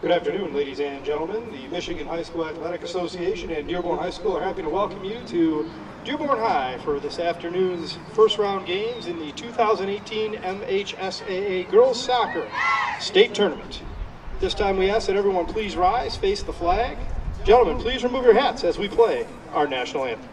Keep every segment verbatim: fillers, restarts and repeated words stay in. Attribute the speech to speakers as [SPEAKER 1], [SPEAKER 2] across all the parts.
[SPEAKER 1] Good afternoon, ladies and gentlemen. The Michigan High School Athletic Association and Dearborn High School are happy to welcome you to Dearborn High for this afternoon's first round games in the two thousand eighteen M H S A A Girls Soccer State Tournament. This time we ask that everyone please rise, face the flag. Gentlemen, please remove your hats as we play our national anthem.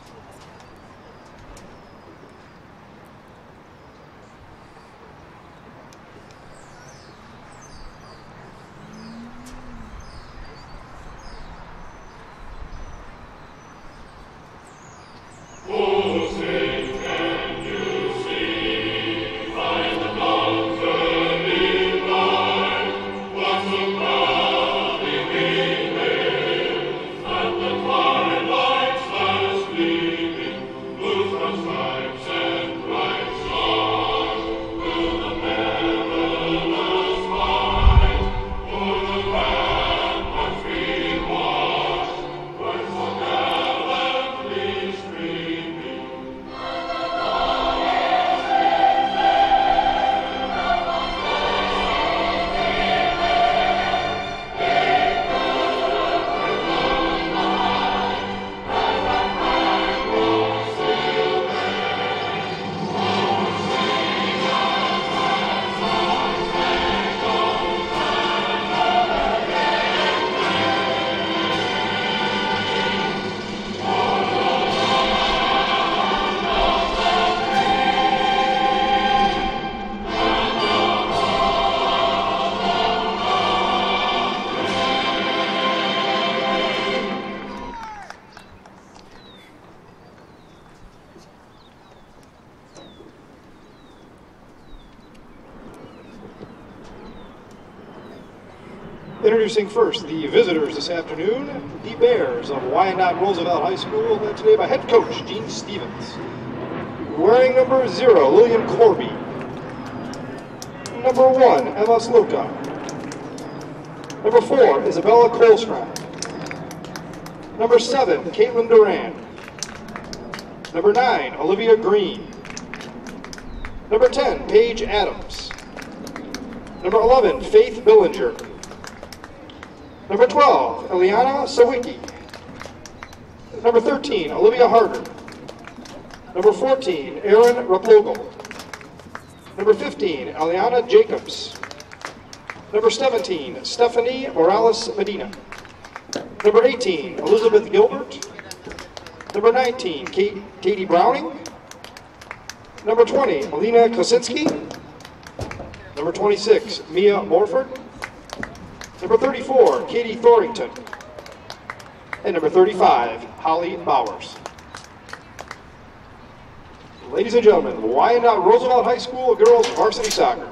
[SPEAKER 1] Introducing first the visitors this afternoon, the Bears of Wyandotte Roosevelt High School, led today by head coach Gene Stevens. Wearing number zero, Lillian Corby. Number one, Emma Sloka. Number four, Isabella Kolstrom. Number seven, Caitlin Duran. Number nine, Olivia Green. Number ten, Paige Adams. Number eleven, Faith Billinger. Number twelve, Eliana Sawicki. Number thirteen, Olivia Harder. Number fourteen, Erin Raplogal. Number fifteen, Eliana Jacobs. Number seventeen, Stephanie Morales Medina. Number eighteen, Elizabeth Gilbert. Number nineteen, Kate, Katie Browning. Number twenty, Alina Kosinski. Number twenty-six, Mia Morford. Number thirty-four, Katie Thorington. And number thirty-five, Holly Bowers. Ladies and gentlemen, Wyandotte Roosevelt High School Girls Varsity Soccer.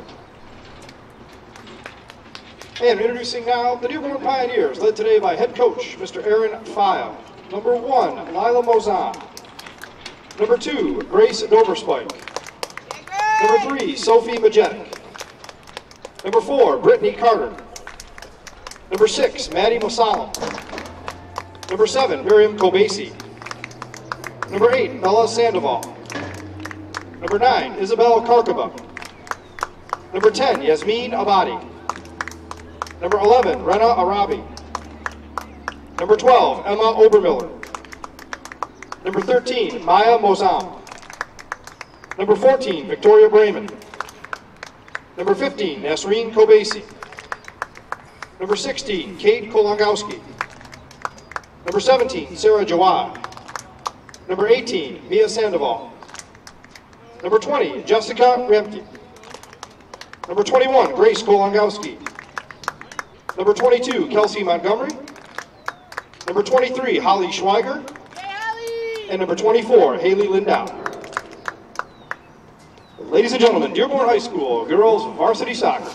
[SPEAKER 1] And introducing now the Dearborn Pioneers, led today by head coach Mister Aaron Feil. Number one, Lila Mozan. Number two, Grace Doverspike. Number three, Sophie Majetic. Number four, Brittany Carter. Number six, Maddie Mosalam. Number seven, Miriam Kobasi. Number eight, Bella Sandoval. Number nine, Isabel Karkaba. Number ten, Yasmin Abadi. Number eleven, Rena Arabi. Number twelve, Emma Obermiller. Number thirteen, Maya Mozam. Number fourteen, Victoria Brayman. Number fifteen, Nasreen Kobasi. Number sixteen, Kate Kolongowski. Number seventeen, Sarah Jawad. Number eighteen, Mia Sandoval. Number twenty, Jessica Remke. Number twenty-one, Grace Kolongowski. Number twenty-two, Kelsey Montgomery. Number twenty-three, Holly Schweiger. And number twenty-four, Haley Lindau. Ladies and gentlemen, Dearborn High School Girls Varsity Soccer.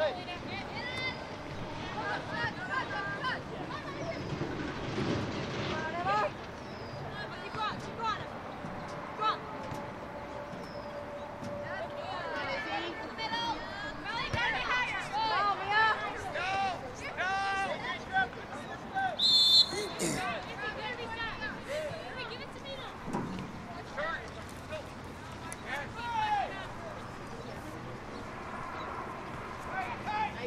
[SPEAKER 2] Nice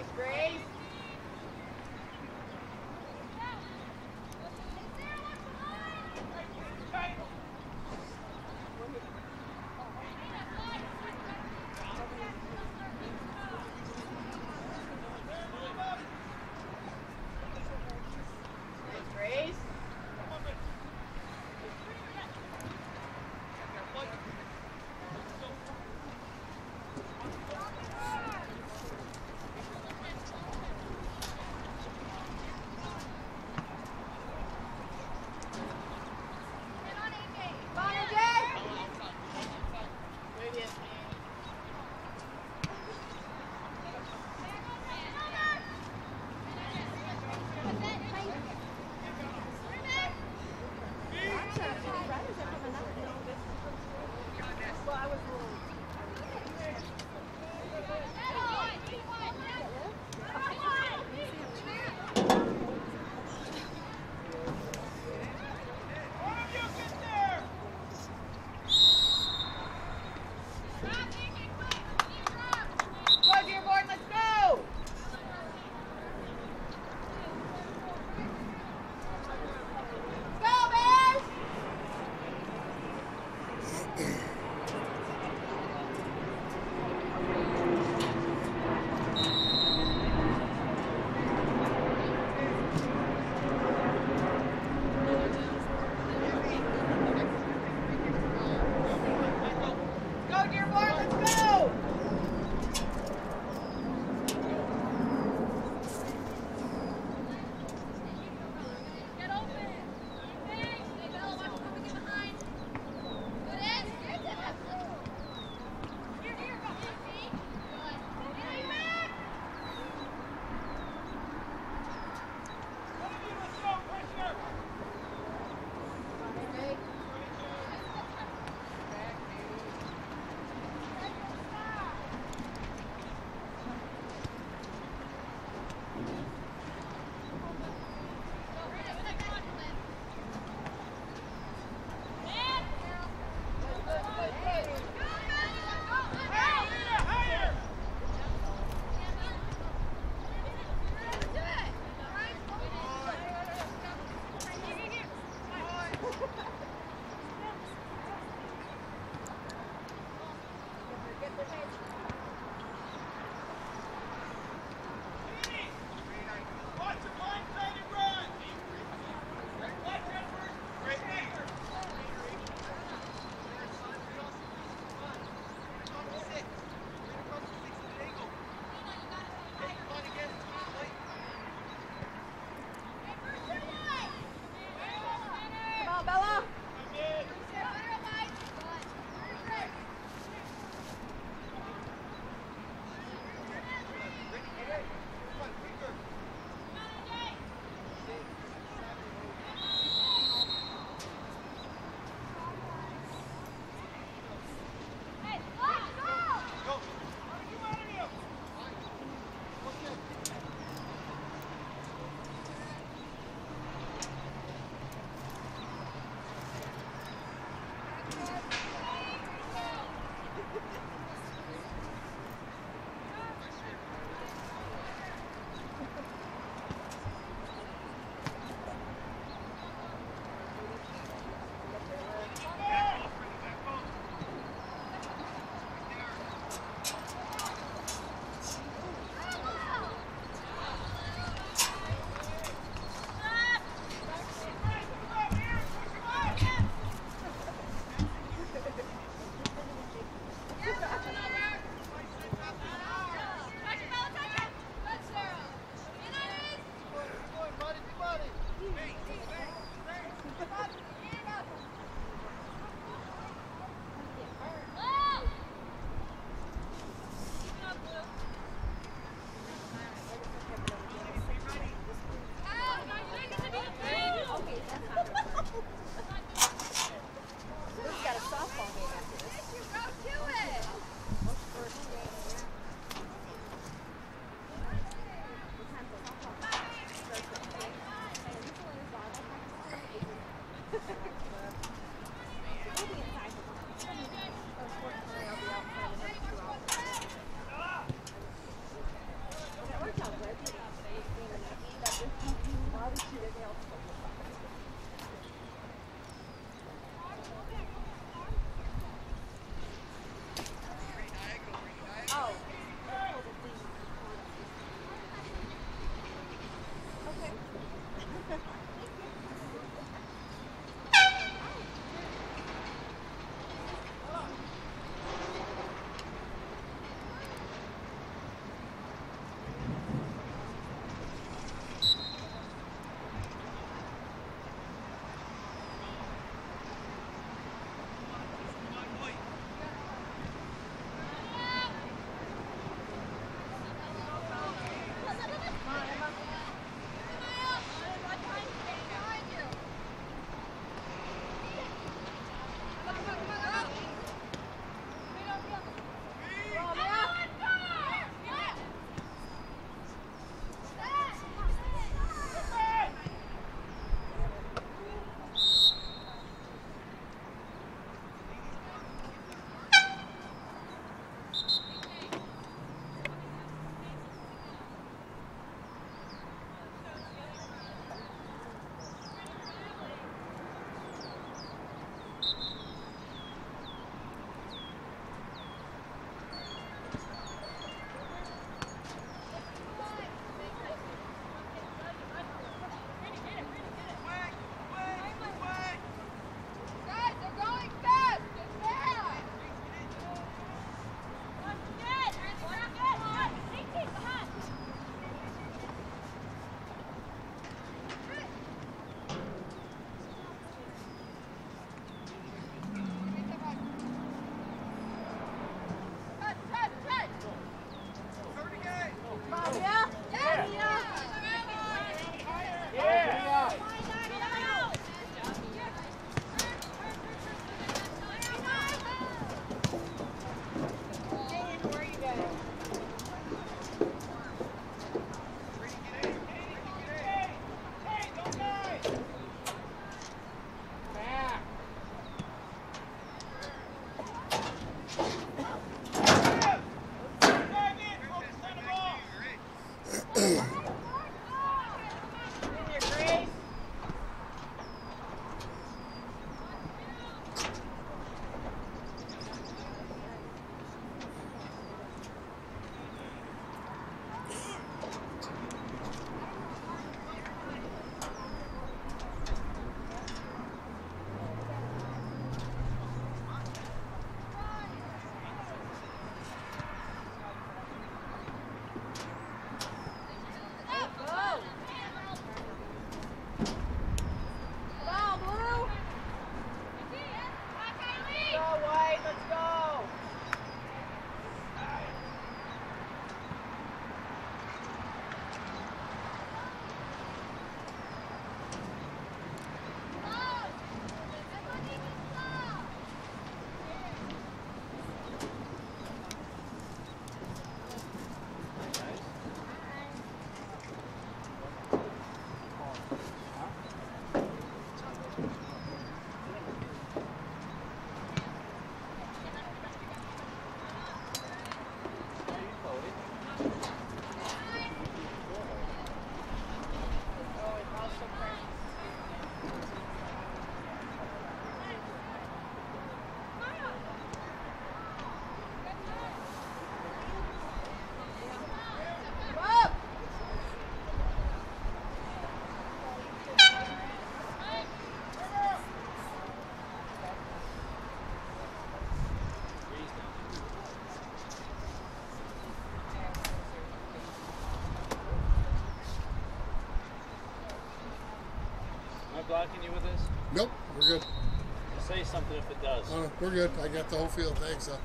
[SPEAKER 2] blocking you with this?
[SPEAKER 3] Nope, we're good.
[SPEAKER 2] Say something if it does.
[SPEAKER 3] Uh, we're good. I got the whole field. Thanks. Uh.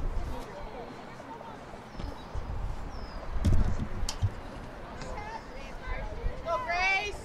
[SPEAKER 4] Go, Grace!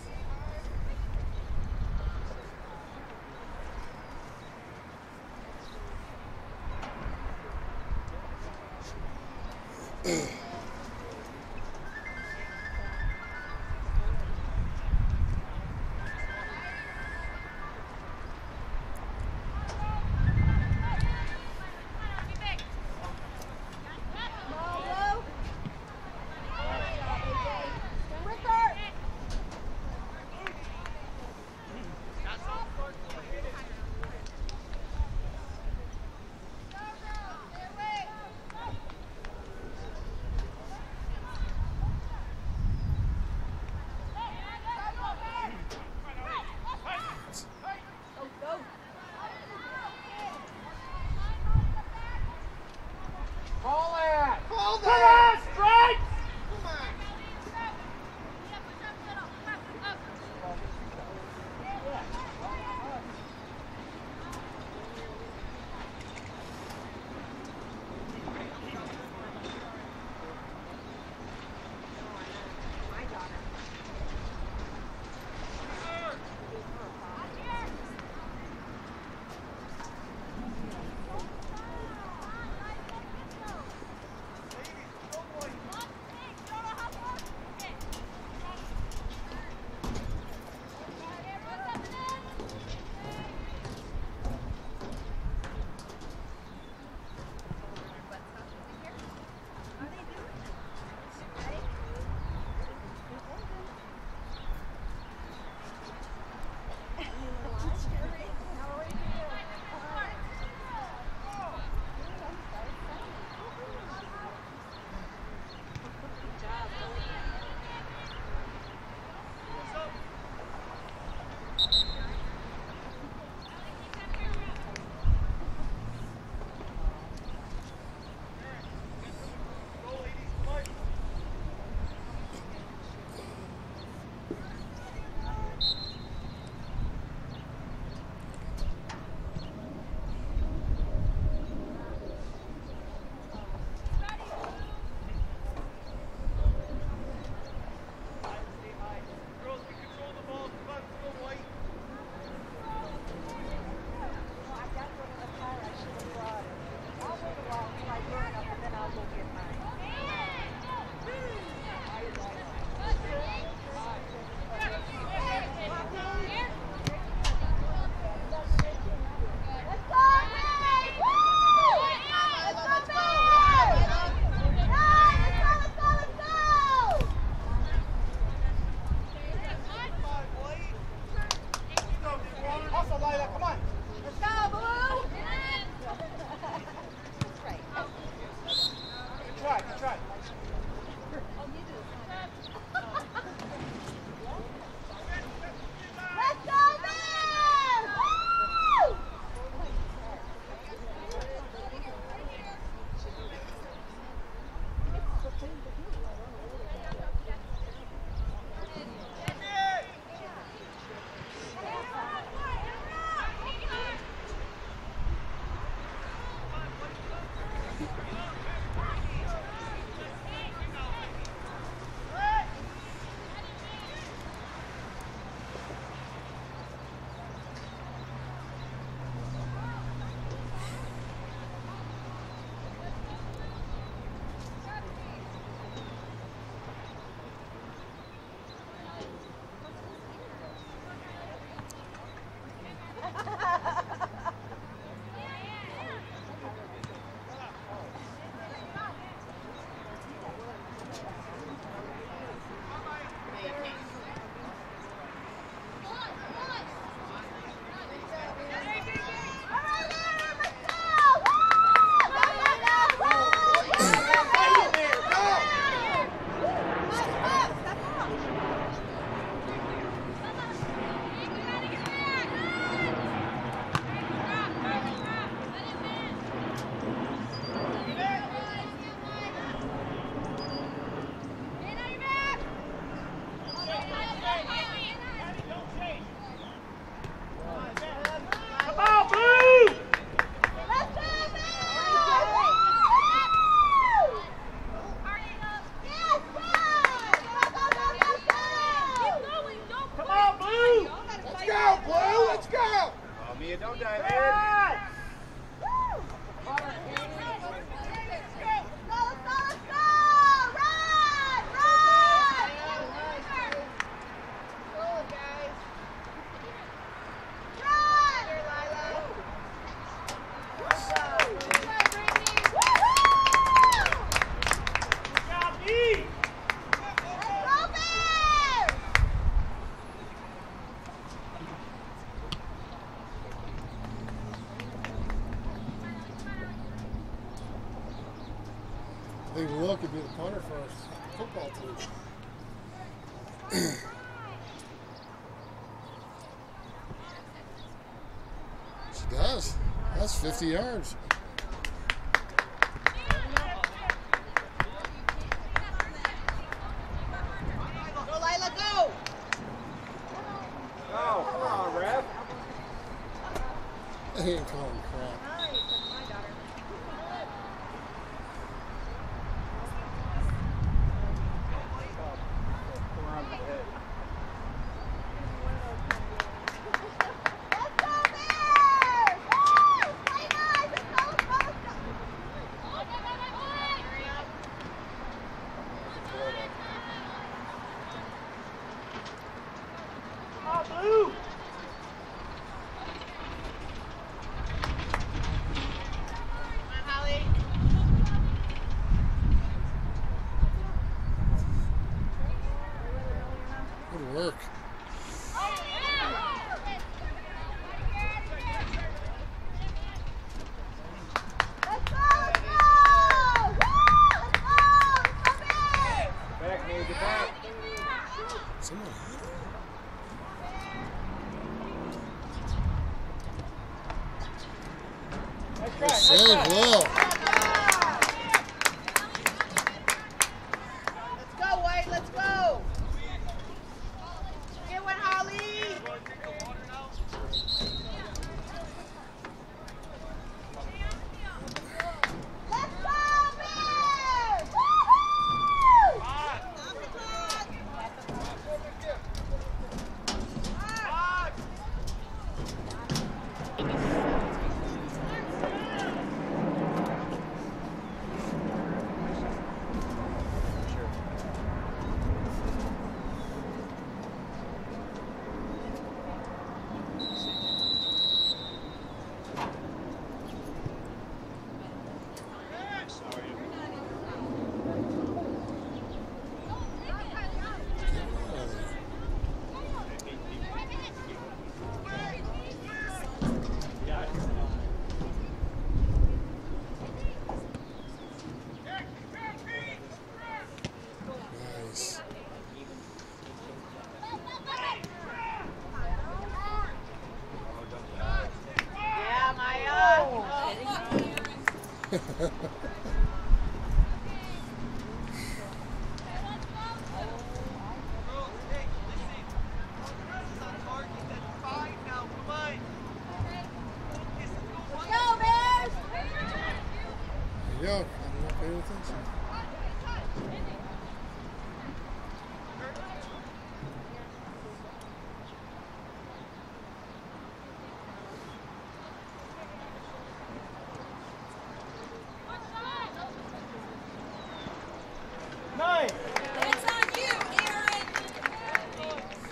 [SPEAKER 3] football team. She does. That's fifty yards.
[SPEAKER 4] Go, Lila, go!
[SPEAKER 1] Oh, come on, ref.
[SPEAKER 3] They ain't calling crap. Good work.
[SPEAKER 1] Back, man, get back.
[SPEAKER 3] Someone hit her.
[SPEAKER 1] Nice try, nice
[SPEAKER 3] Save
[SPEAKER 1] try.
[SPEAKER 3] well.
[SPEAKER 4] Let's go, White, let's go! Get one, Holly! Let's go, Bears! Woo-hoo!
[SPEAKER 3] Nice.
[SPEAKER 4] Yeah, Maya! Go, Bears!
[SPEAKER 3] There you go. I'm not paying attention.
[SPEAKER 1] Nine.
[SPEAKER 4] It's on you, Aaron!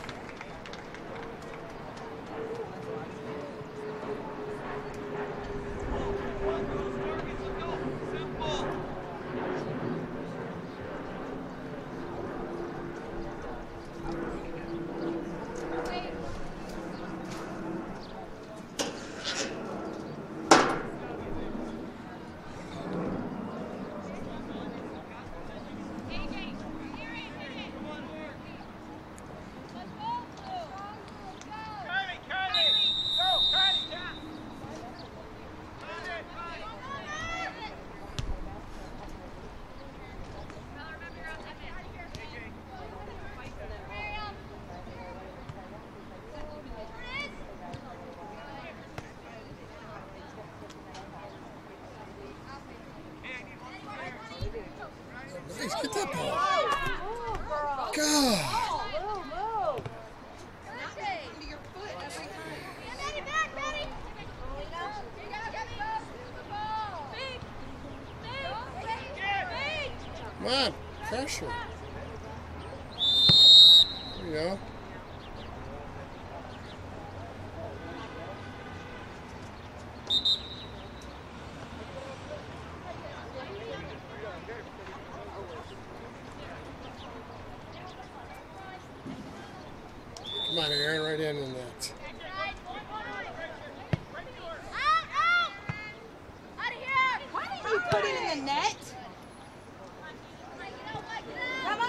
[SPEAKER 3] Nice. Get that ball. God. Come on. Pressure. There you go. Come on, Aaron, right in the net.
[SPEAKER 4] Why didn't you put it in the net? Come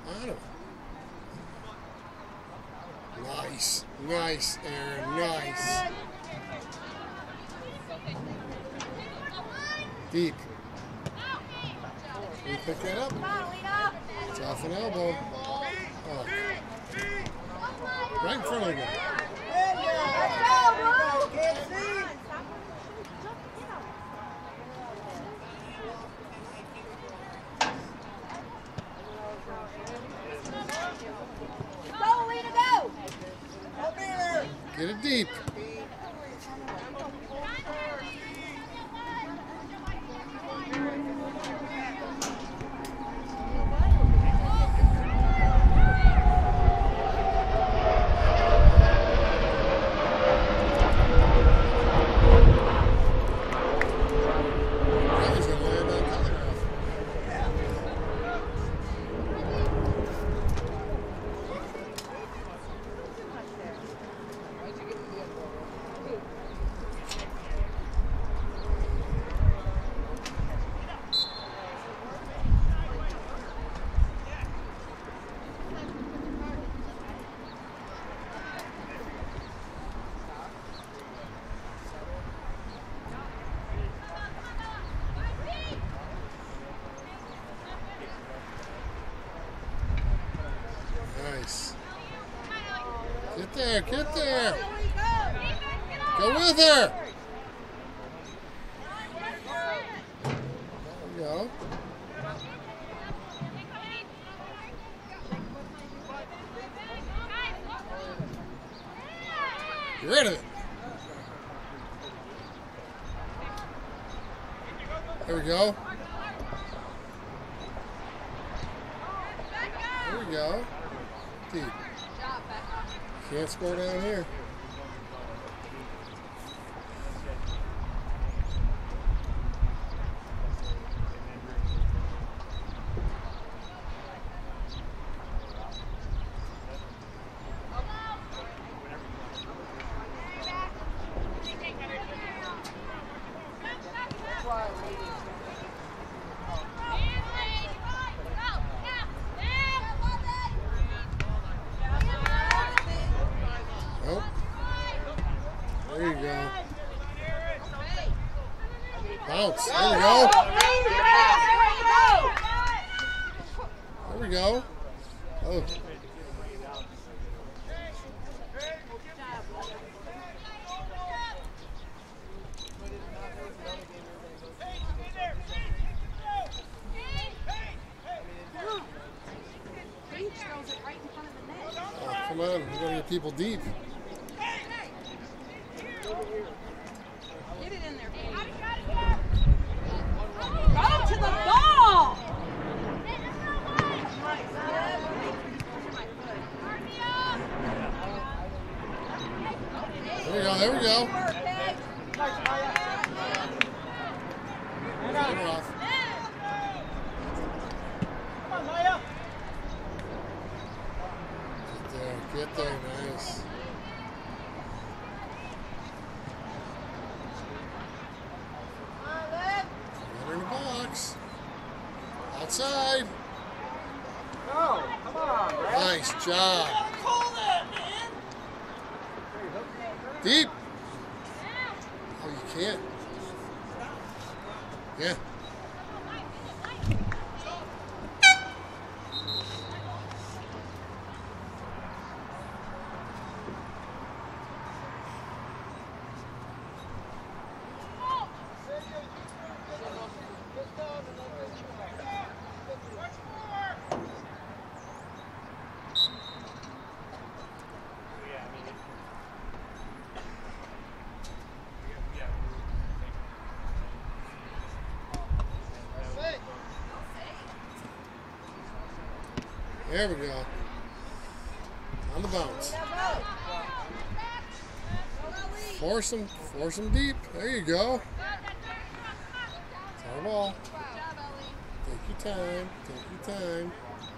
[SPEAKER 3] On him. Nice. Nice, Aaron. Nice. Deep. Can you pick that up? It's off an elbow. Oh. Right in front of you. Get it deep. Nice. Get there, get there. Go with her. There we go. Get rid of it. There we go. There we go. Deep. Can't score down here. Nope. There you go. Bounce. There we go. There we go. Oh. Oh, come on. We're going to get people deep.
[SPEAKER 4] Get it in there, baby. Go to the ball!
[SPEAKER 3] There we go, there we go. Get her off.
[SPEAKER 2] Come on, Maya.
[SPEAKER 3] Get there, get there, nice. Get her in the box. Outside.
[SPEAKER 2] No, come on, Brad.
[SPEAKER 3] Nice job.
[SPEAKER 2] Call that, man.
[SPEAKER 3] Deep. Oh, you can't. Yeah. There we go. On the bounce. Force them, force them deep. There you go. It's our ball. Take your time. Take your time.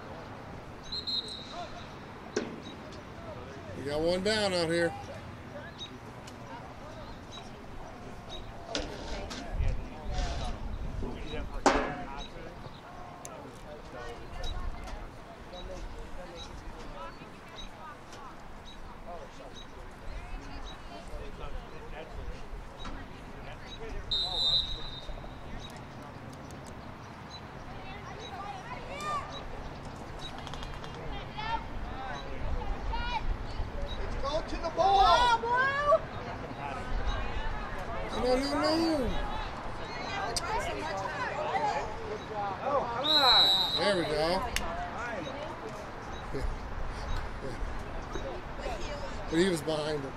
[SPEAKER 3] We got one down out here. No, no, no.
[SPEAKER 2] Oh, come on.
[SPEAKER 3] There we go. But he was behind him.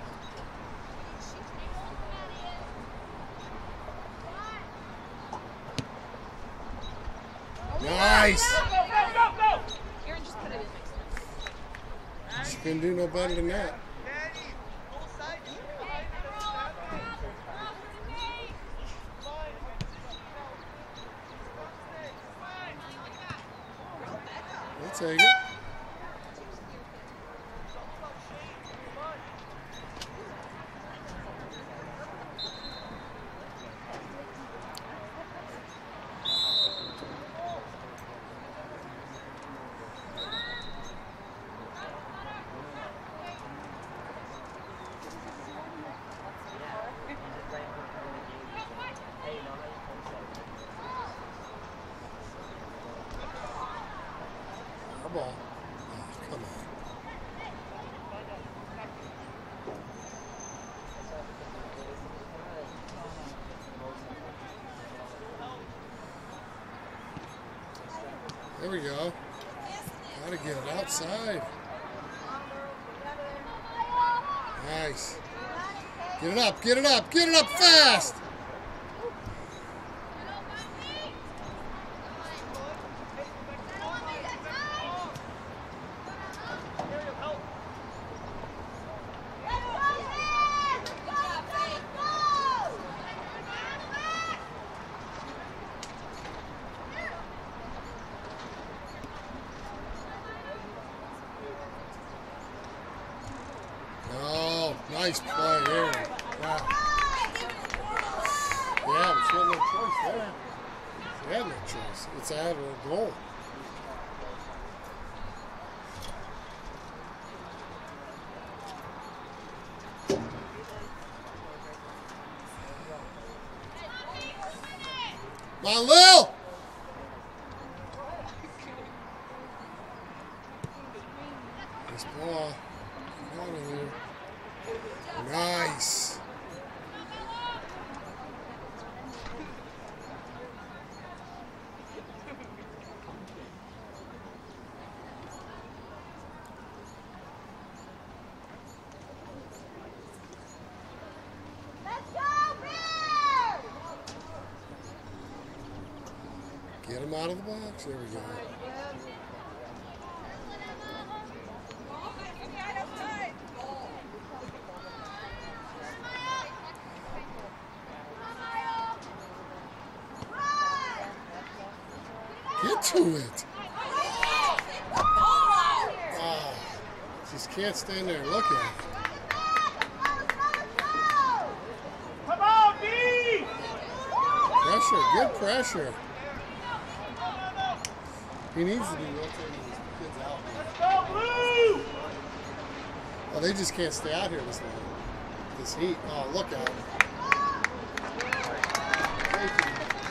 [SPEAKER 3] Nice.
[SPEAKER 2] Go, go, go, go.
[SPEAKER 3] She couldn't do no better than that. I'll take it. Ball. Oh, come on. There we go. Gotta get it outside. Nice. Get it up, get it up, get it up fast! Oh, nice play there. Wow. Yeah, but she had no choice there. She had no choice. It's out of her goal. Come on, Lil! Nice ball. Come on in here. Nice. Get him out of the box. There we go. Get to it. Oh, just can't stand there and look at it.
[SPEAKER 2] Come on, D!
[SPEAKER 3] Pressure, good pressure. He needs to be rotating his kids out.
[SPEAKER 2] Let's go, Blue!
[SPEAKER 3] Oh, they just can't stay out here this long. This heat. Oh, look out. Thank you.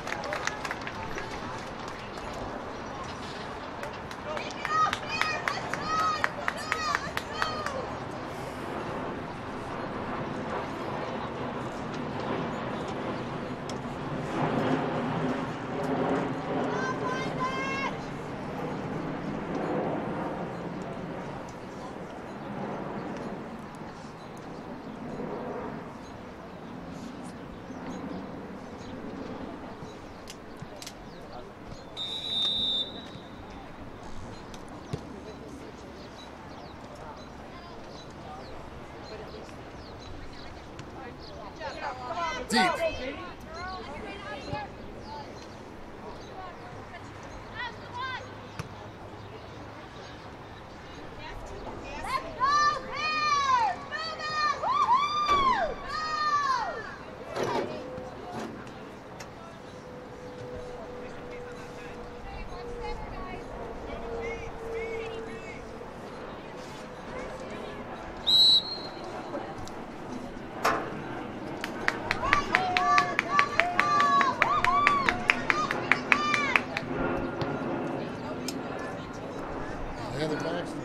[SPEAKER 3] Deep. Heather Baxter.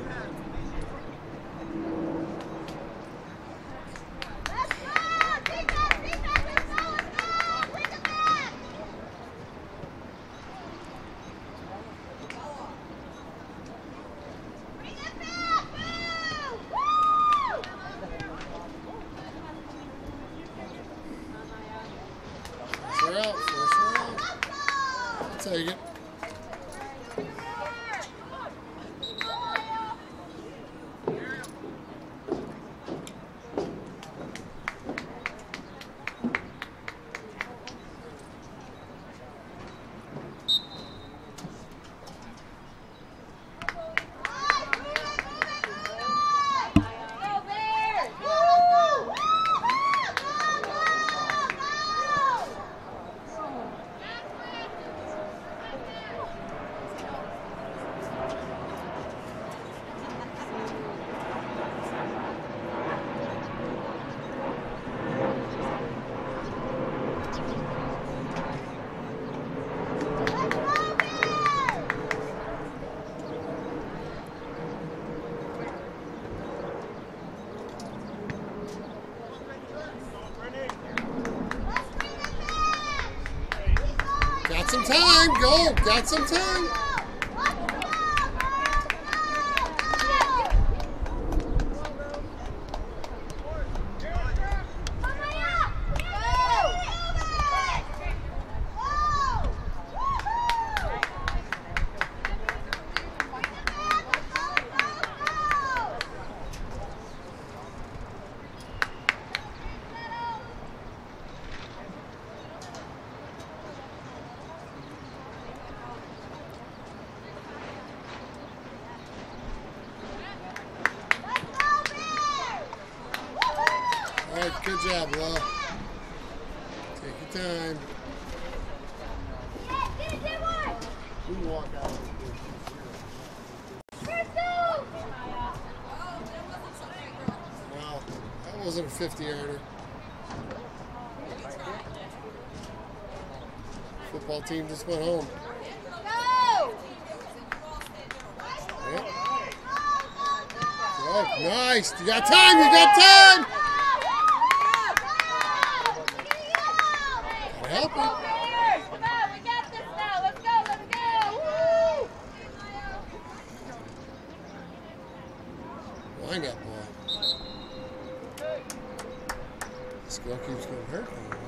[SPEAKER 3] Got some time. Go. Got some time. All right, good job, Lo. Take your time. We walk out. Wow, that wasn't a fifty-yarder. Football team just went home. Yep. Good. Nice. You got time. You got time. Help him.
[SPEAKER 4] Come on, we got this now. Let's go, let's go. Woo!
[SPEAKER 3] Wind up, boy. This girl keeps getting hurt.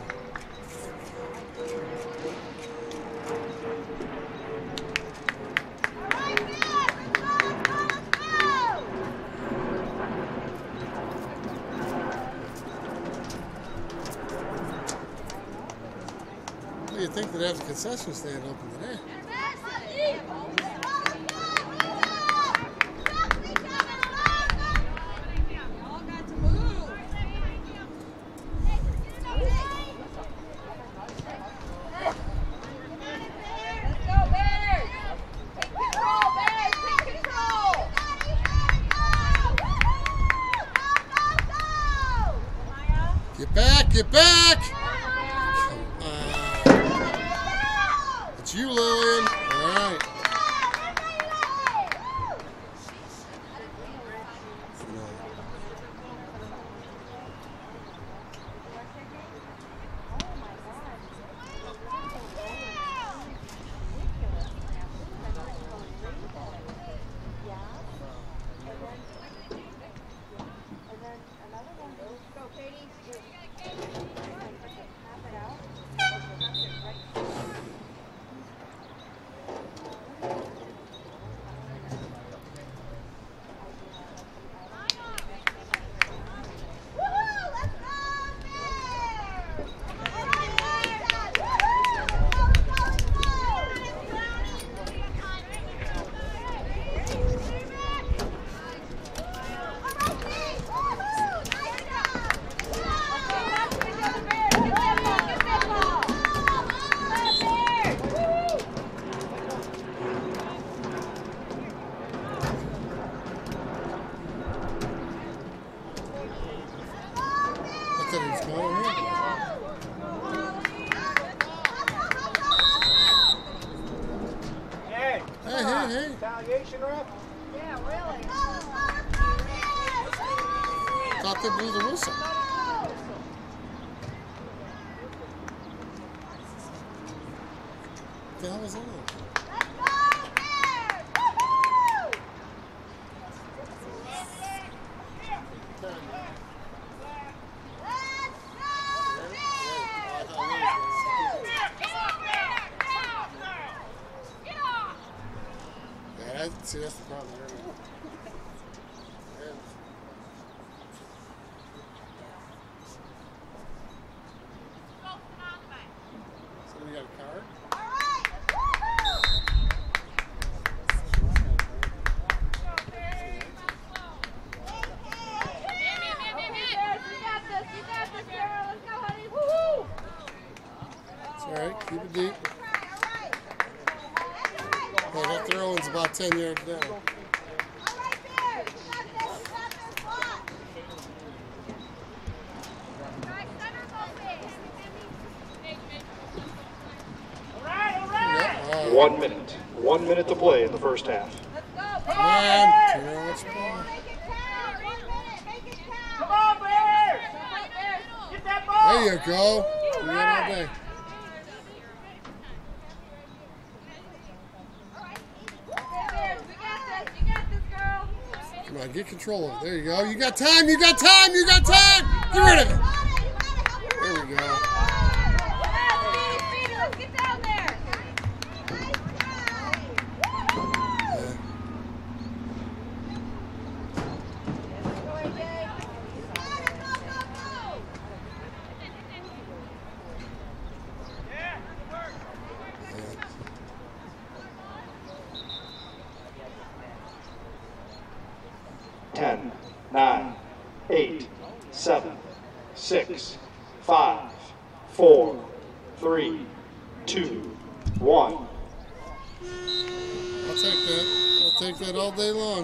[SPEAKER 3] You'd think they'd have the concession stand open today. Get back, get back! It's you, Lillian. All right.
[SPEAKER 1] Hey,
[SPEAKER 3] hey, hey, hey.
[SPEAKER 1] Retaliation, ref?
[SPEAKER 4] Yeah, really.
[SPEAKER 3] Thought they blew the whistle. What the hell was that? Yeah, see, that's the problem. Somebody got a card? It's all right. Keep it deep. Hey, that throw in's about ten yards down. Yep,
[SPEAKER 1] One minute. One minute to play in the first half.
[SPEAKER 3] come on. Too much ball.
[SPEAKER 2] Come on, Bears! Get that ball!
[SPEAKER 3] There you go. You got all day. Come on, get control of it. There you go. You got time. You got time. You got time. Get rid of it. There we go.
[SPEAKER 4] Let's get down there.
[SPEAKER 1] ten, nine, eight, seven, six, five, four, three, two, one.
[SPEAKER 3] I'll take that. I'll take that all day long.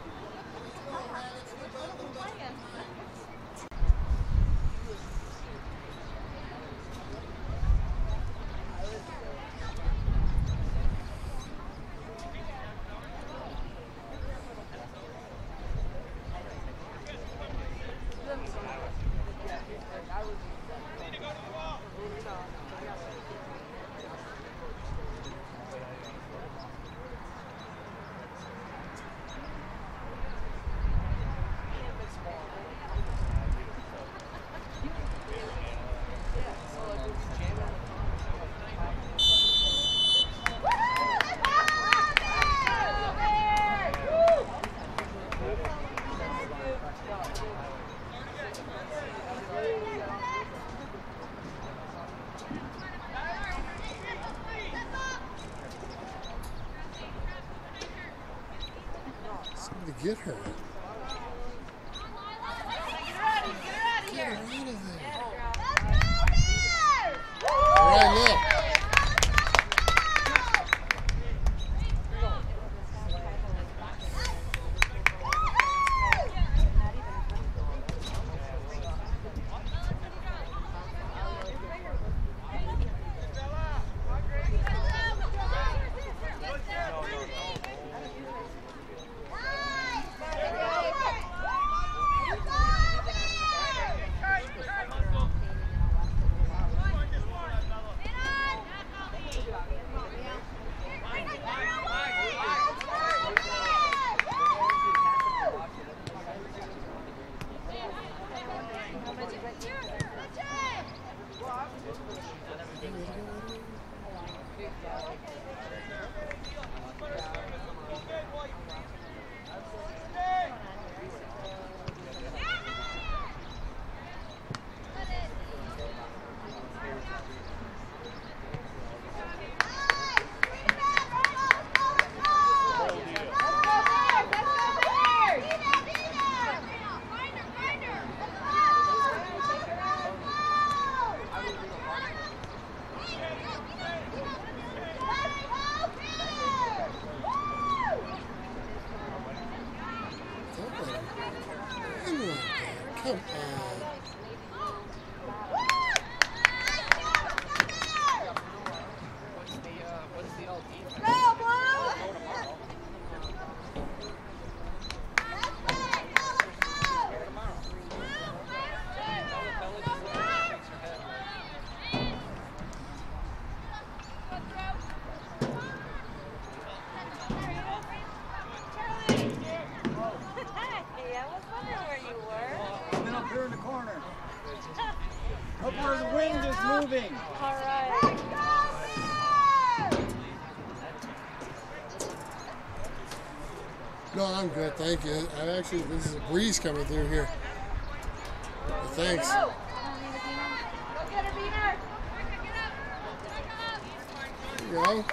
[SPEAKER 3] Somebody get her. Get her out of there. All right, look. Come on.
[SPEAKER 5] In the corner. Up where the wind is moving.
[SPEAKER 4] All right.
[SPEAKER 3] No, I'm good, thank you. I actually, this is a breeze coming through here. But thanks.
[SPEAKER 4] Go get her, Beaver.
[SPEAKER 3] There you go.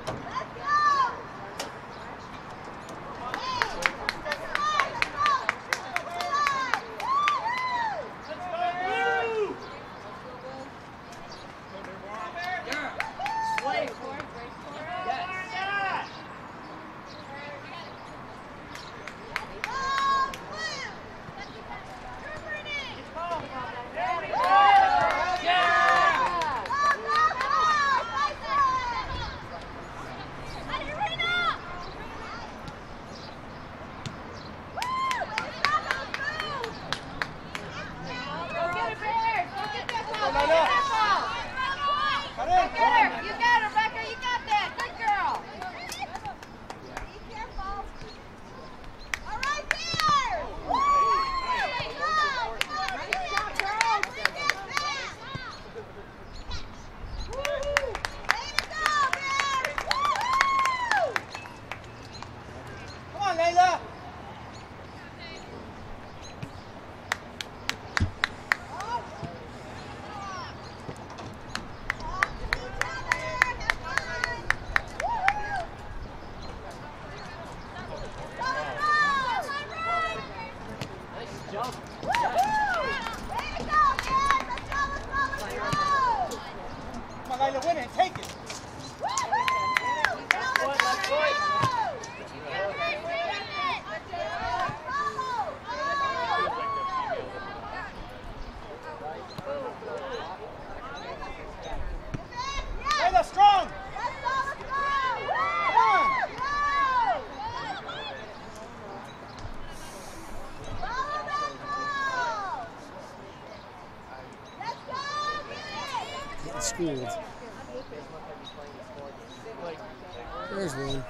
[SPEAKER 3] Schooled. There's one.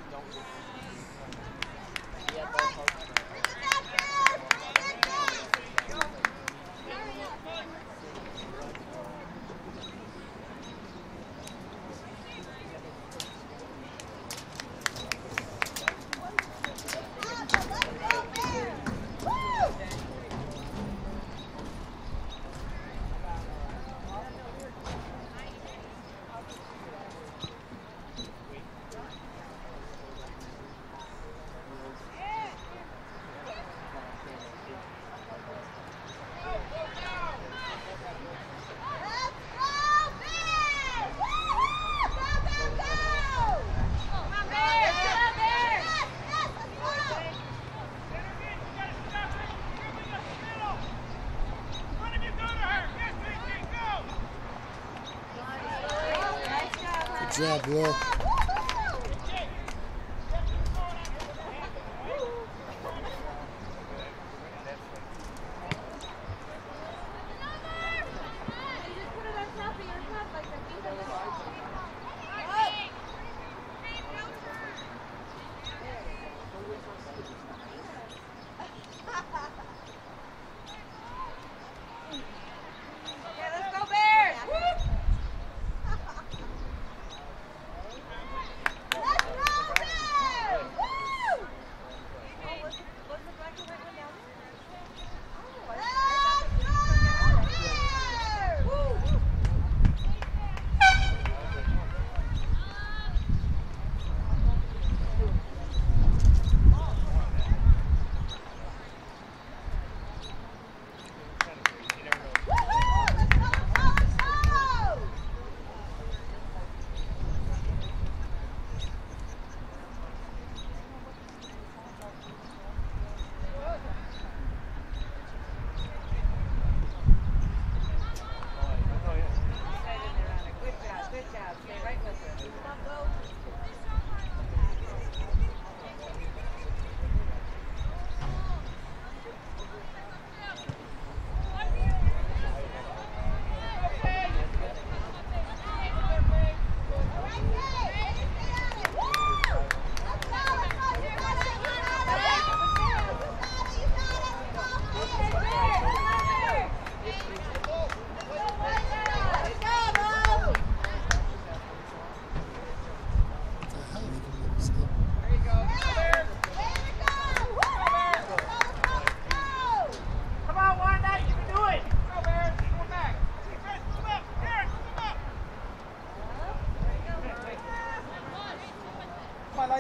[SPEAKER 3] Good job, bro.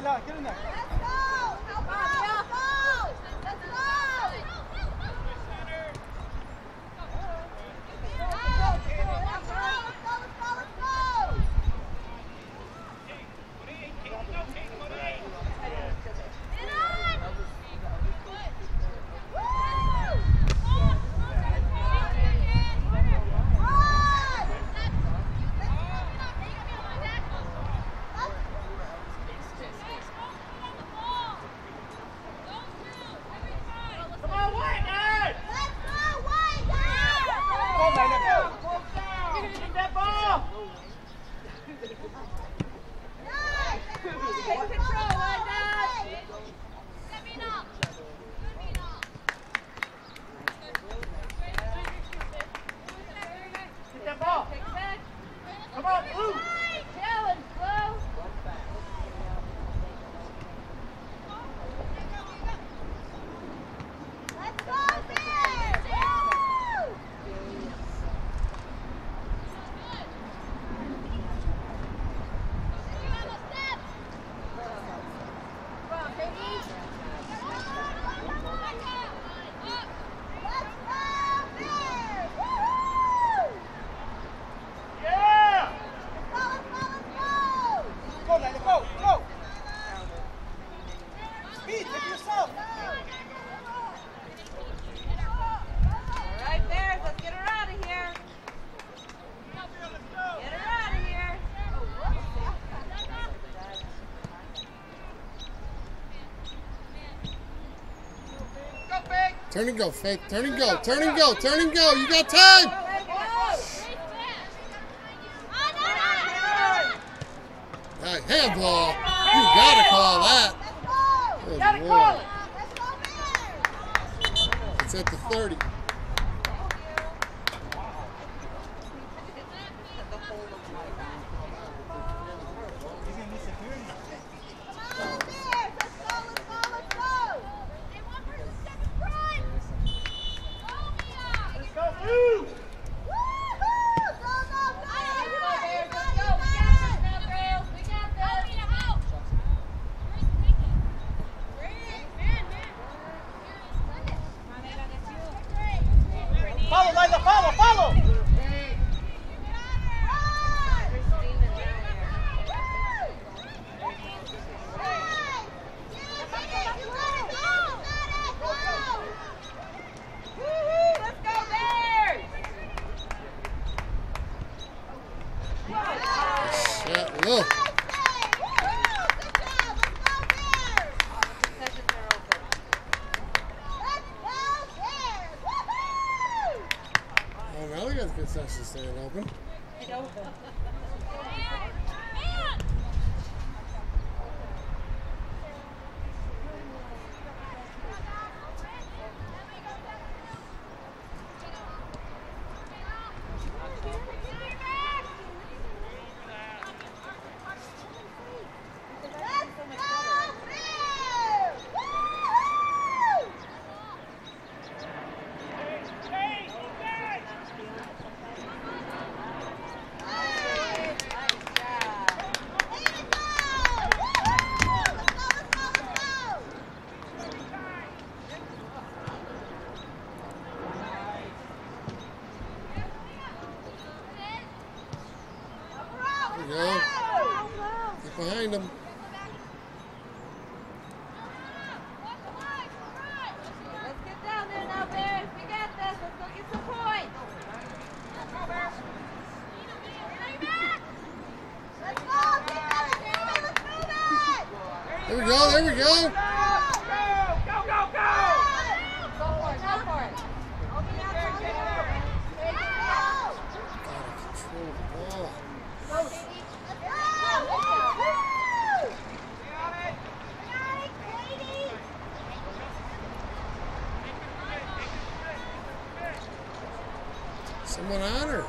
[SPEAKER 5] Lila, get in there.
[SPEAKER 4] Let's go! Help us! Let's go! Let's go!
[SPEAKER 3] Turn and go, Faith. Turn and go. Turn and go. Turn and go. You got time. All right, handball. You gotta call that. Good
[SPEAKER 2] Gotta
[SPEAKER 3] Lord.
[SPEAKER 2] call it.
[SPEAKER 3] It's at the thirty.
[SPEAKER 5] He's gonna need security.
[SPEAKER 2] Let's go, Blue! Follow, Lila, follow, follow!
[SPEAKER 3] Yeah, look. Oh, now we got the concession stand open. There you go. Get behind him.
[SPEAKER 4] Let's get down there now, Bears. We got this. Let's go get some points. Let's go. Let's move it.
[SPEAKER 3] There we go. There we go.
[SPEAKER 2] Go, go, go, go!
[SPEAKER 4] Go for it. Go for it. Open up. There you go.
[SPEAKER 3] Gotta control the ball.
[SPEAKER 4] Let's go. Woo!
[SPEAKER 3] Someone on her.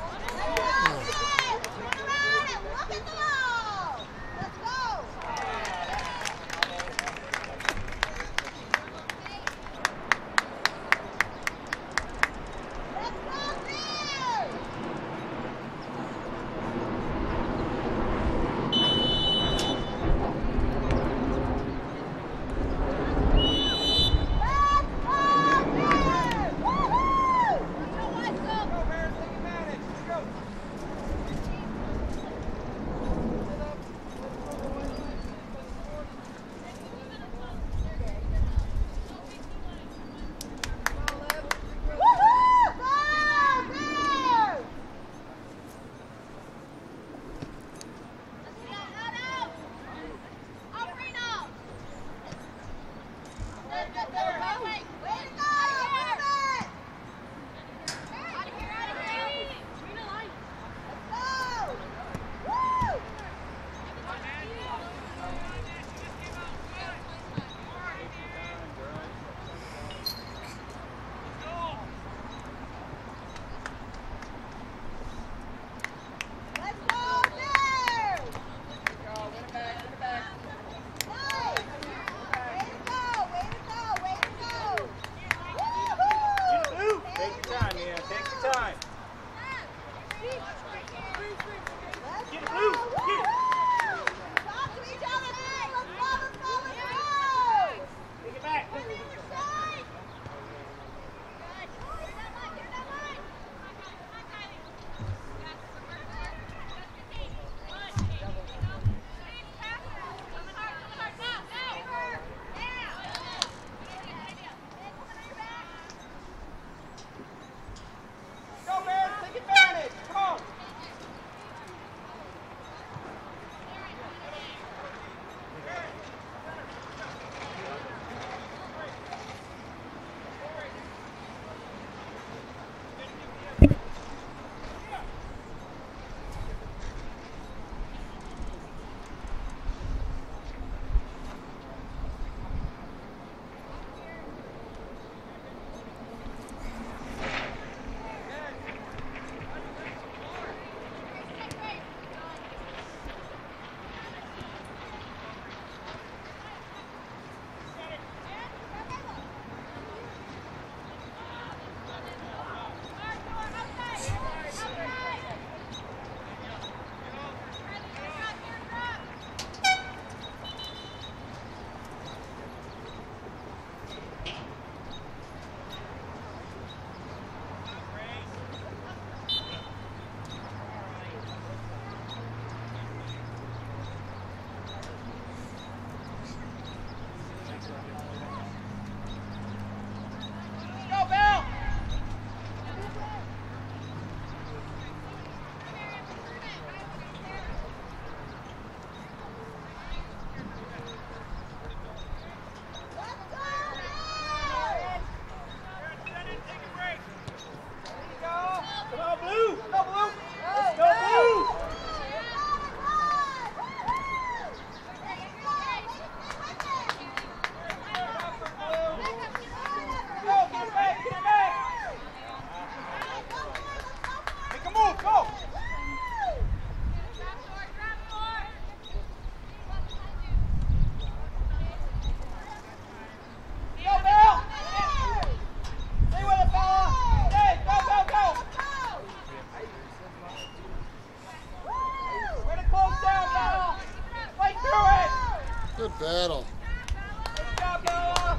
[SPEAKER 3] Good battle.
[SPEAKER 2] Good job, Bella.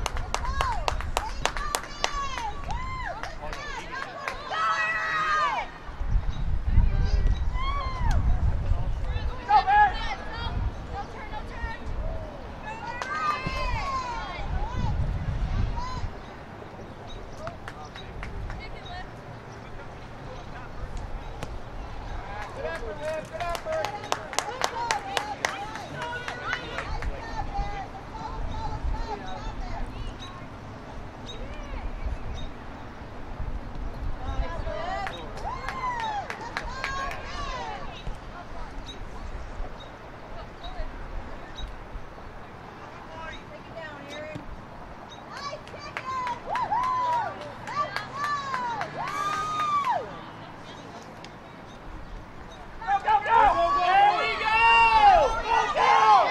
[SPEAKER 2] Go, Bears. Good effort, Liv. Good effort. Go, go, go! There we go! Go, go!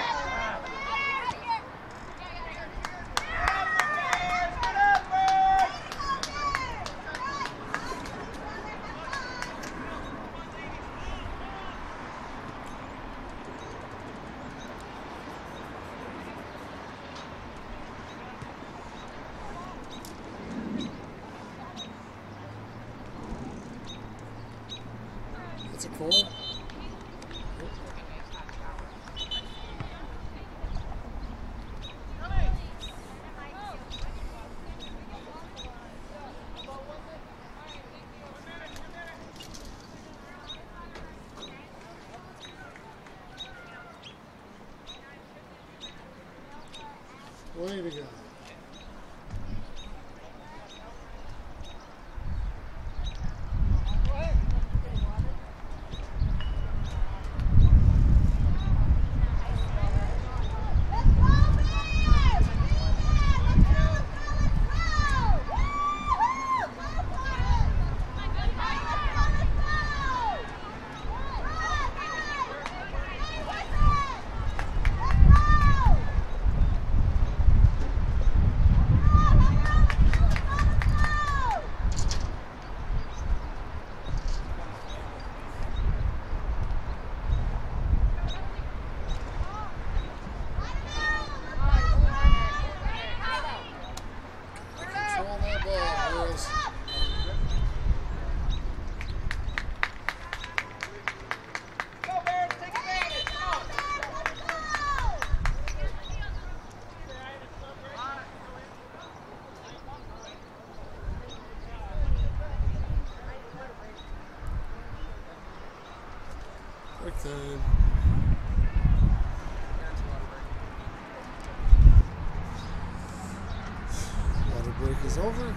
[SPEAKER 2] Good effort!
[SPEAKER 3] That's a corner. Way to go. Control that ball, girls.
[SPEAKER 2] Go, Bears. Take advantage. Come on.
[SPEAKER 3] Break time. Water break is over.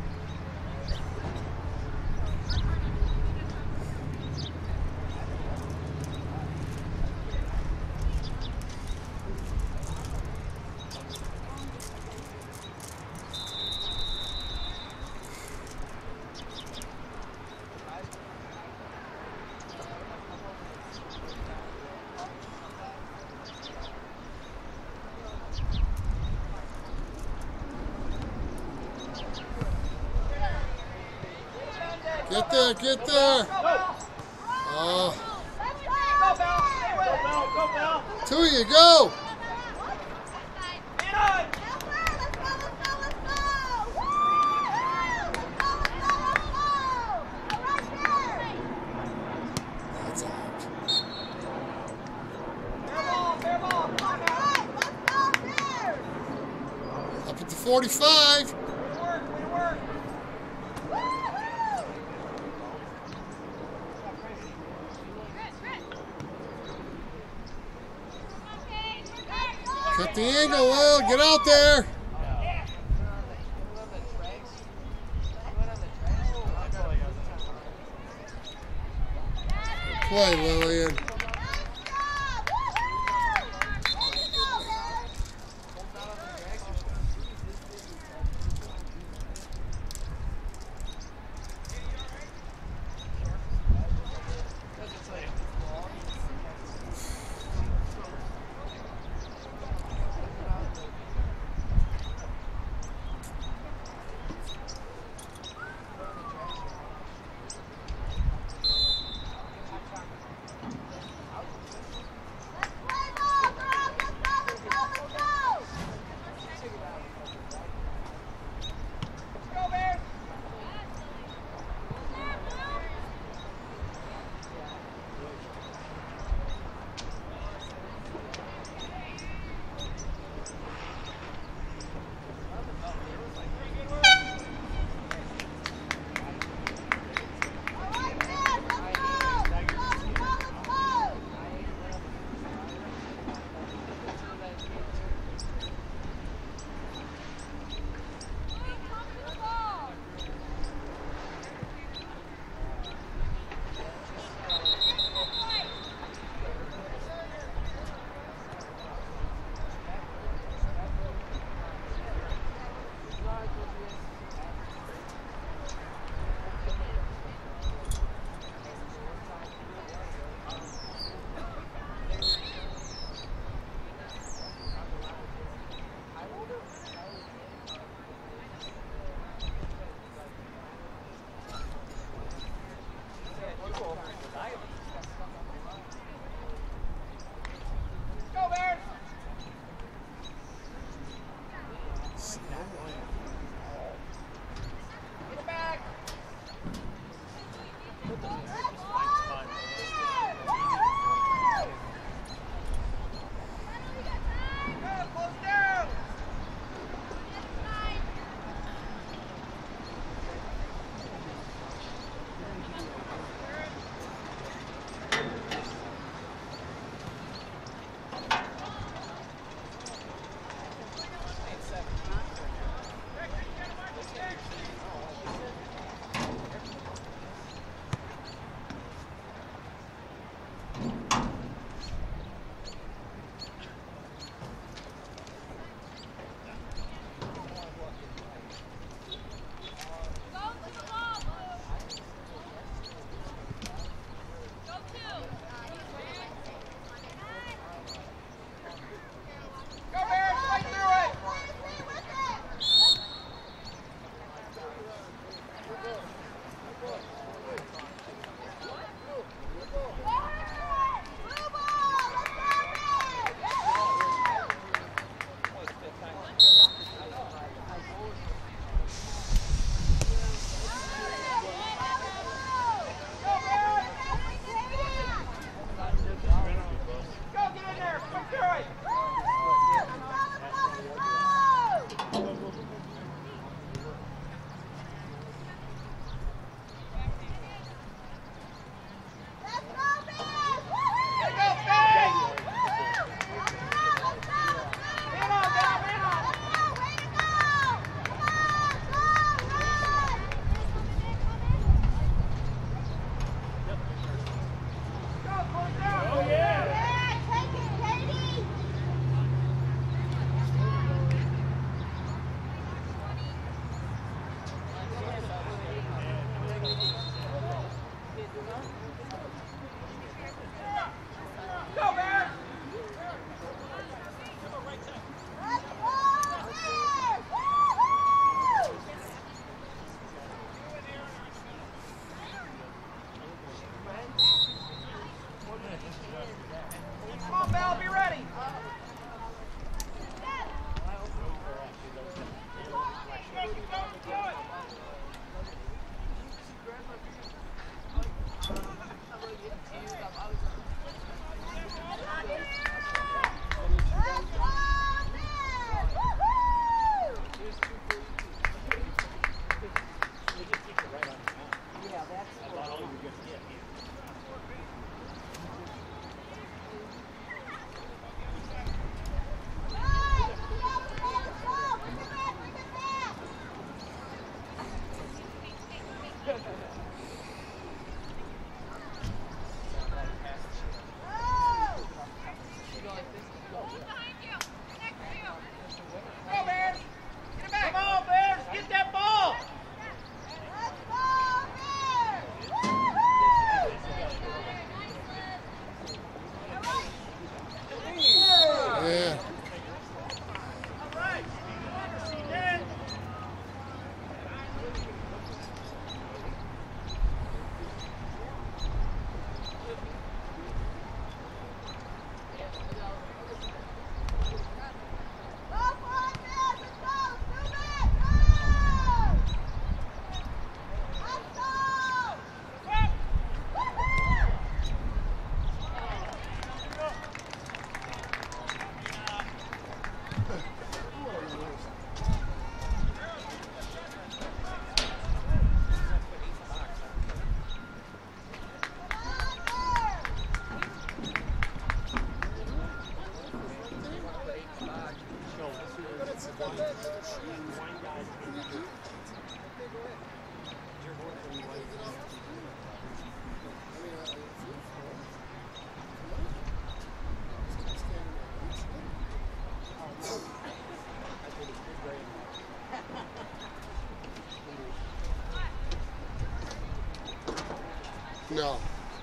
[SPEAKER 3] Get there, get there. Oh,
[SPEAKER 2] Go, Bell. Stay with it. Go, Bell. Go, Bell.
[SPEAKER 3] two of you, go.
[SPEAKER 2] In on.
[SPEAKER 3] That's out.
[SPEAKER 2] Fair ball. Fair ball. Come on now.
[SPEAKER 3] Up at the forty-five.
[SPEAKER 2] Way to work. Way to work.
[SPEAKER 3] Cut the angle, Will. Get out there. Play, Lillian.
[SPEAKER 2] Come on, Bell, be ready.
[SPEAKER 3] No.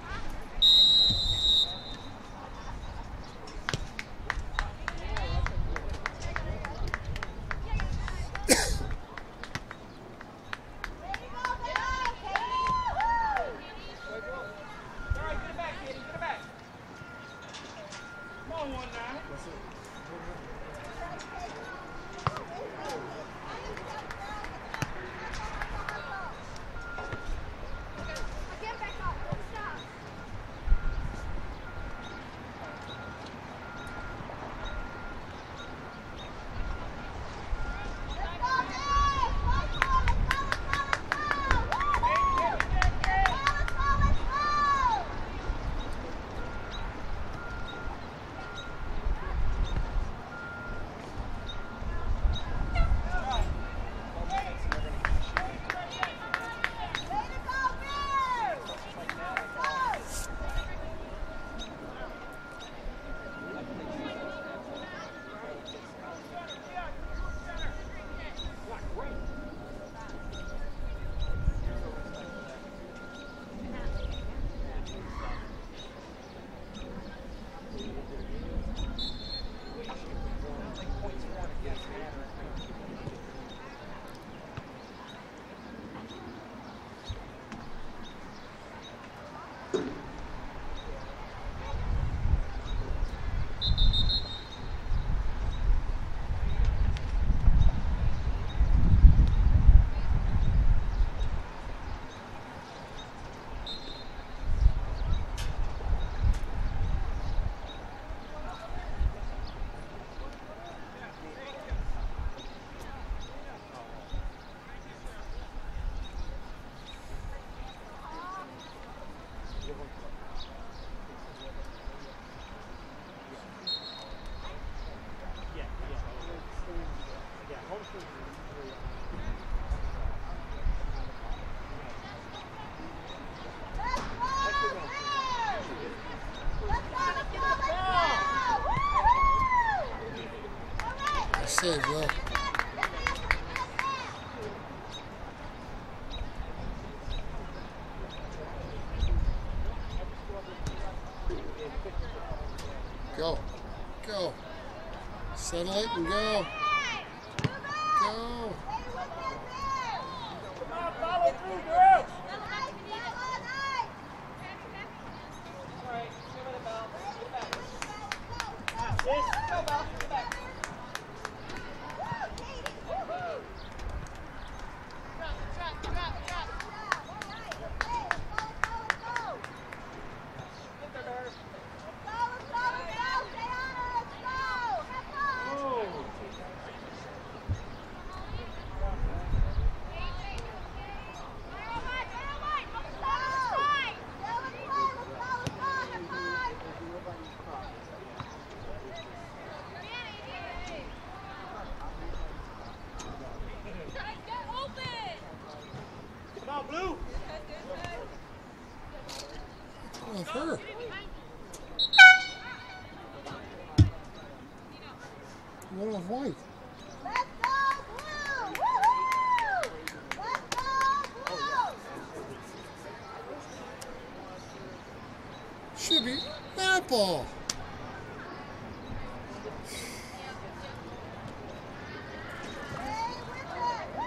[SPEAKER 3] Save, bro. Go. Go. Settle it and go. Go.
[SPEAKER 2] Come on, follow through, girls. All right, give it a bell. Get back.
[SPEAKER 5] Blue.
[SPEAKER 3] Oh, her. What of white?
[SPEAKER 4] Let's go, Blue! Woo-hoo! Let's go, Blue!
[SPEAKER 3] Should be that ball.
[SPEAKER 4] Stay with it! Woo!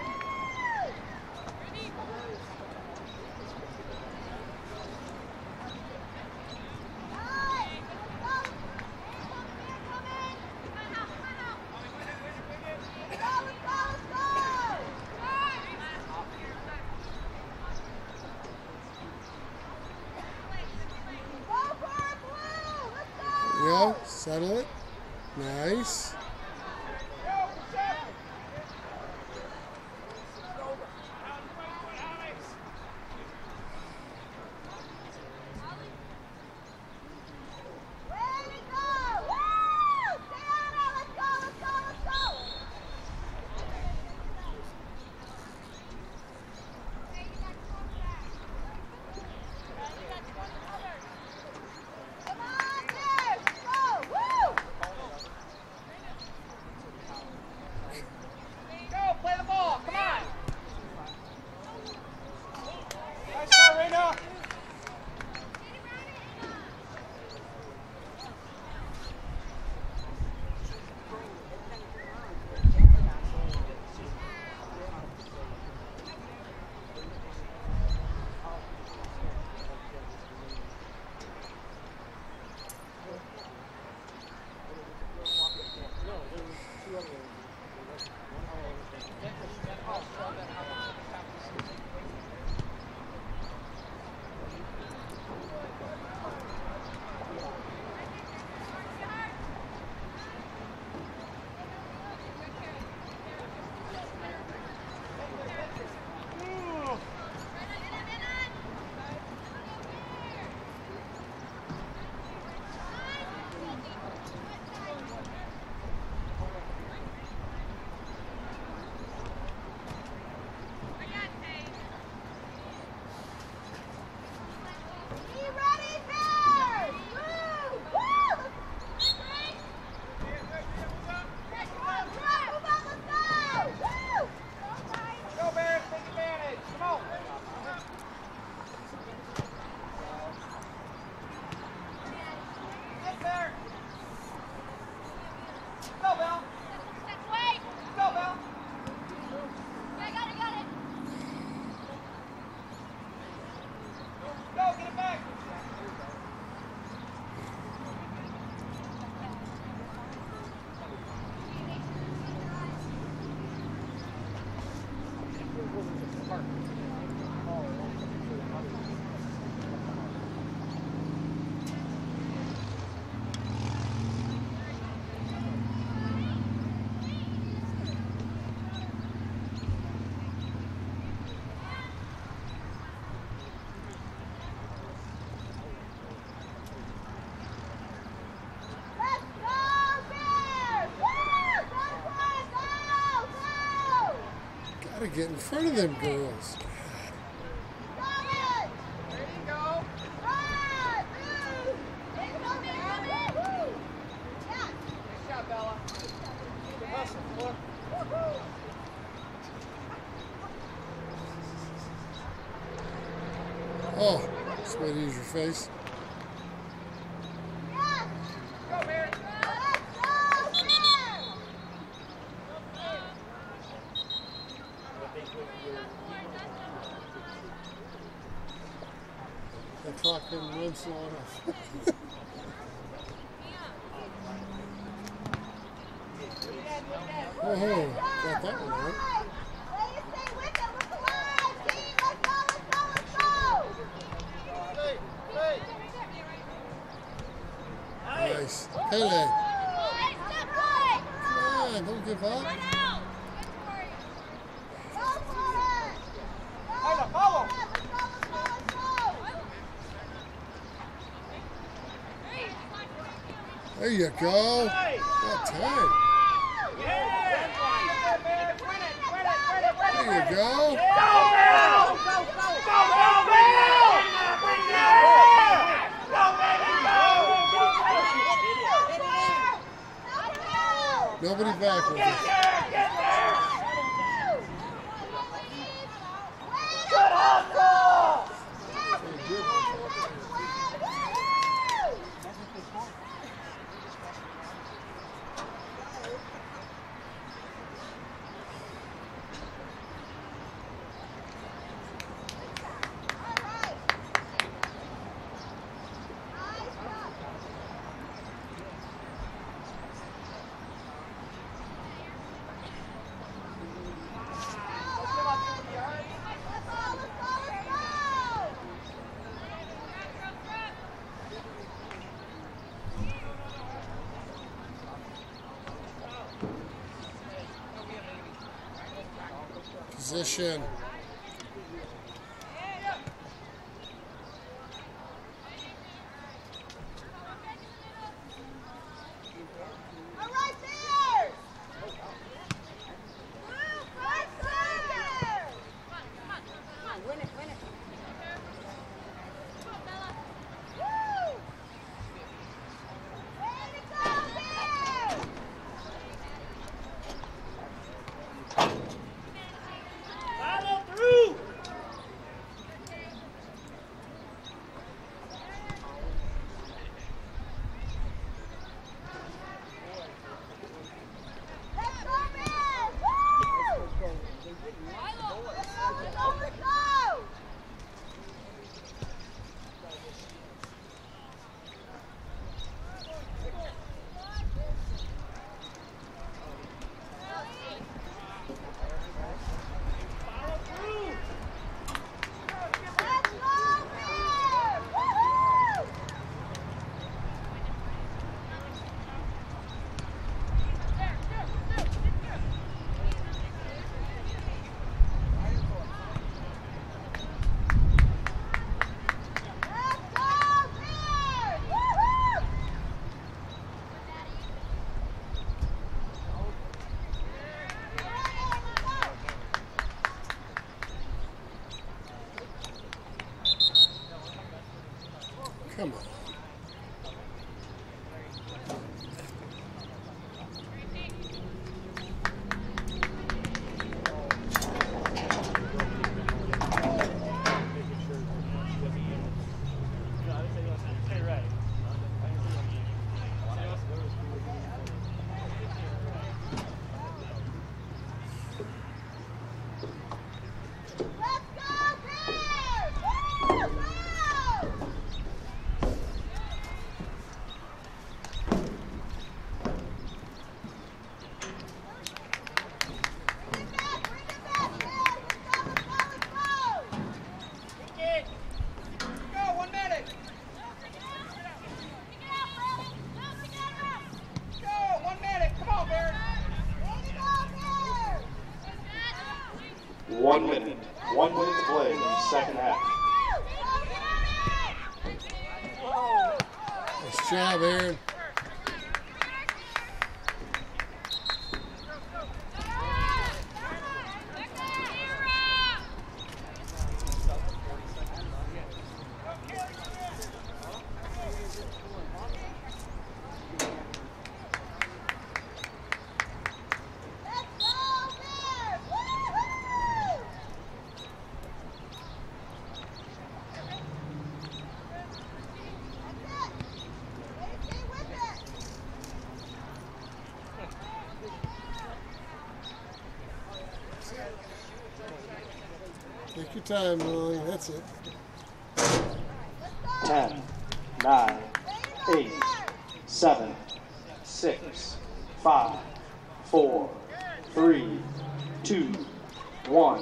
[SPEAKER 4] Nice! Let's go! Let's go, let's go, let's go! Go for it, Blue! Let's go!
[SPEAKER 3] Yeah, settle it. Nice.
[SPEAKER 4] Ready to go! Woo! Stay on it! Let's go! Let's go! Let's go! Come on, there! Let's go! Woo!
[SPEAKER 2] Go, play the ball. Come on.
[SPEAKER 5] Nice shot, Rena.
[SPEAKER 4] Be ready, Bears! Woo! Woo! Let's go! Move on, let's go! Woo!
[SPEAKER 2] Go, Bears. Take advantage. Come on. Get there. Go, Bell. Go, Bell. Go, get it back.
[SPEAKER 4] Let's go, Bears! Woo! Go for it! Go! Go!
[SPEAKER 3] Gotta get in front of them girls.
[SPEAKER 4] Got it!
[SPEAKER 2] There you go.
[SPEAKER 4] Run! Woo! Let's go, Bears! Woo! Yeah!
[SPEAKER 2] Nice job, Bella.
[SPEAKER 5] Good hustle, Fleur.
[SPEAKER 4] Woo-hoo!
[SPEAKER 3] Oh, that's way to use your face.
[SPEAKER 4] Yeah!
[SPEAKER 2] Go, Bears.
[SPEAKER 4] Let's go, Bears!
[SPEAKER 3] That clock didn't run slow enough. Oh, got that one right. Nice. Pele. Come on, don't give up.
[SPEAKER 5] Follow, follow.
[SPEAKER 3] There you go. Got time. There you go. Nobody back with it. Position. Come on.
[SPEAKER 1] One minute. One minute to play in the second half.
[SPEAKER 3] Nice job, Aaron. Take your time, Lily. That's it.
[SPEAKER 1] Ten, nine, eight, seven, six, five, four, three, two, one.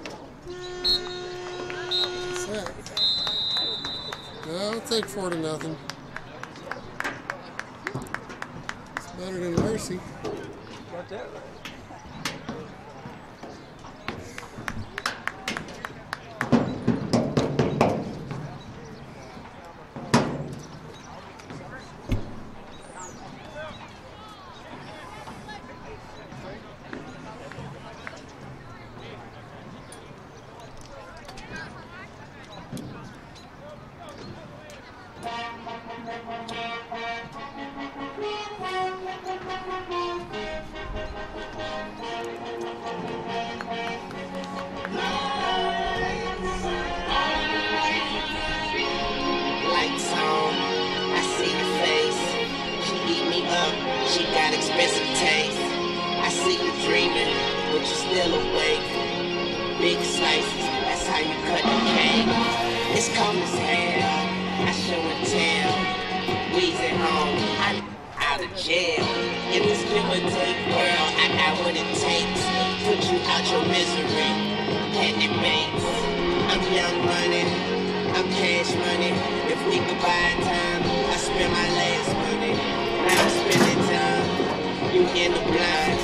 [SPEAKER 3] What's that? No, I'll take four to nothing. It's better than Mercy.
[SPEAKER 5] Got that right.
[SPEAKER 6] Lights on, I see your face. She eat me up, she got expensive taste. I see you dreaming, but you're still awake. Big slices, that's how you cut the cake. It's cold as hell, I show and tell. We's at home, I'm out of jail. In this give or take world, I got what it takes. Put you out your misery, candy mates. I'm young money, I'm cash money. If we could buy time, I spend my last money. Now I'm spending time, you in the blind.